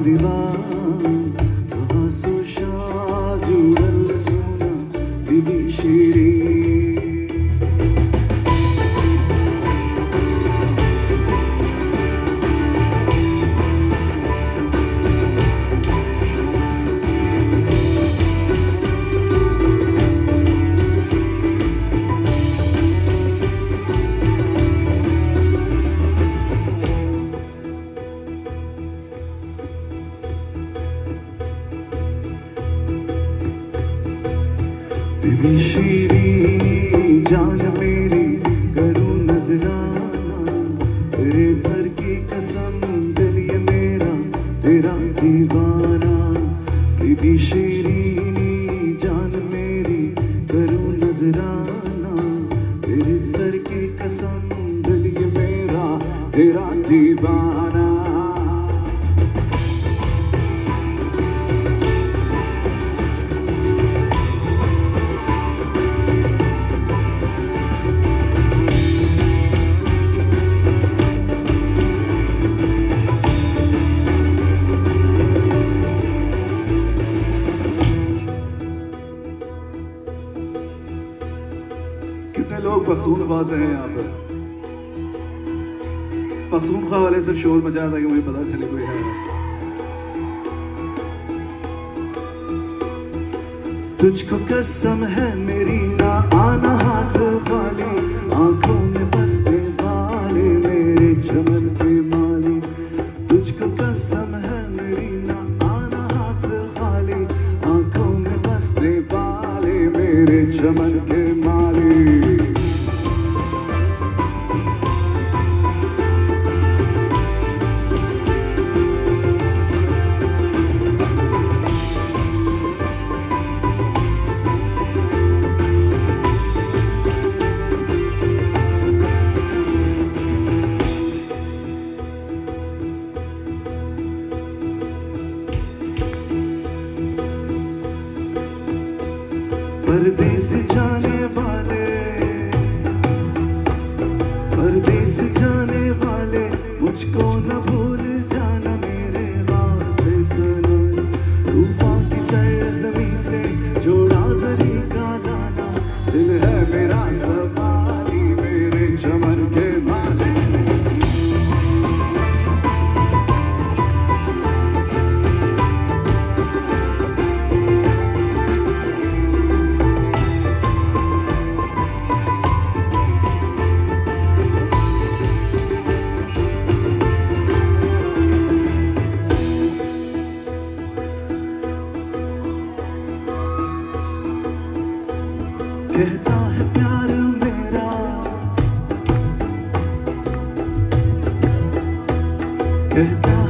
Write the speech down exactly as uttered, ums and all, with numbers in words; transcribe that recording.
दीवान हाँसो शाह जुड़ल सोना बीबी शीरी बीबी शीरीनी जान मेरी करूं नजराना तेरे घर की कसम दिल ये मेरा तेरा दीवाना बीबी शीरीनी जान मेरी करूं नजराना तेरे सर की कसम दिल ये मेरा तेरा दीवाना कितने लोग पख्तूनख्वा से हैं यहाँ पर? पख्तूनख्वा वाले सिर्फ शोर मचा था कि मुझे पता चले कोई है। तुझको कसम है मेरी ना आना हाथ खाली आंखों में बसने वाले मेरे चमन के माली तुझको कसम है मेरी ना आना हाथ खाली आंखों में बसने वाले मेरे चमन के माली परदेस जाने वाले परदेस जाने वाले मुझको न भूल जाना मेरे वास्ते सनम तूफान की सरजमी से जोड़ा जरी का लाना दिल है मेरा सवाली मेरे चमन के माली कहता है प्यार मेरा कहता